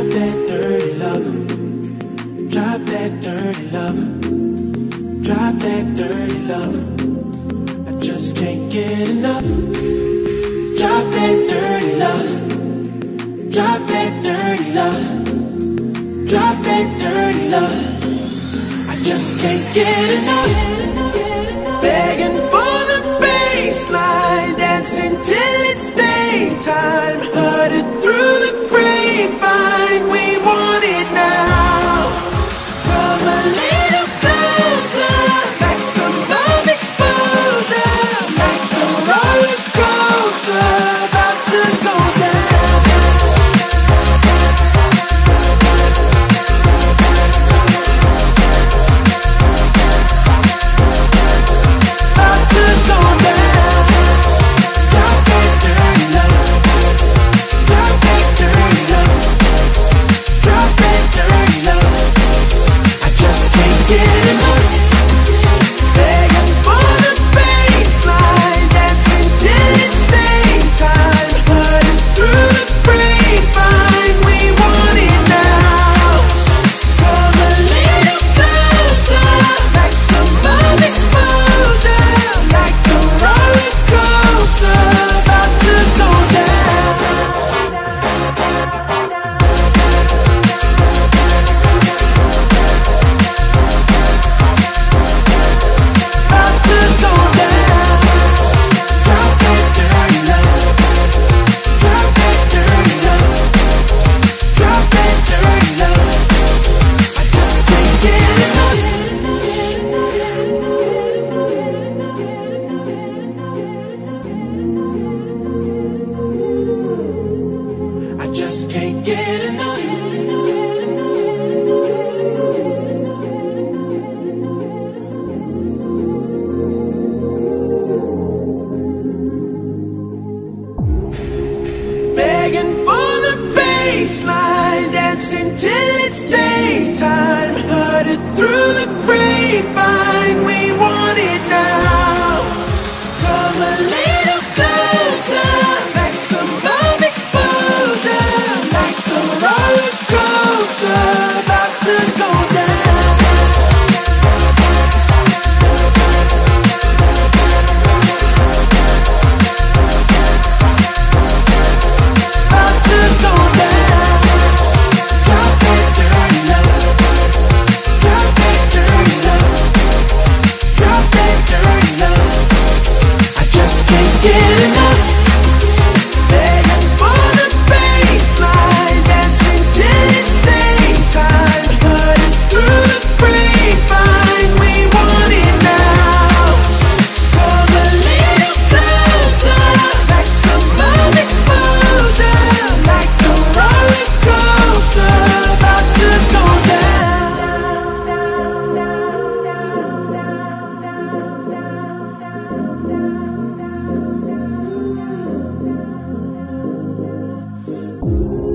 that dirty love. Drop that dirty love. Drop that dirty love. I just can't get enough. Drop that dirty love. Drop that dirty love. Drop that dirty love. I just can't get enough. Begging for the baseline, dancing till it's daytime. Heard it through the grapevine, we want it now. Come a little closer, maximum exposure, like the roller coaster about to go down. About to go down. Drop that dirty love. Drop that dirty love. Drop that dirty love. I just can't get enough. Begging for the baseline, dancing till it's daytime. Heard it through the grapevine, we want it now. Come a little closer, maximum exposure, like the roller coaster about to go down. About to go down. Drop that dirty love. Drop that dirty love. Drop that dirty love. I just can't get enough. I just can't get enough. Begging for the baseline, dancing till it's daytime. Heard it through the grapevine, we want it now. Come a little closer, maximum exposure, like the roller coaster about to go down. About to go down. Drop that dirty love. Drop that dirty love. Drop that dirty love. I just can't get enough. Begging for the baseline, dancing till it's daytime. Heard it through the grapevine, we want it now. Come a little closer, maximum exposure, like the roller coaster about to go down.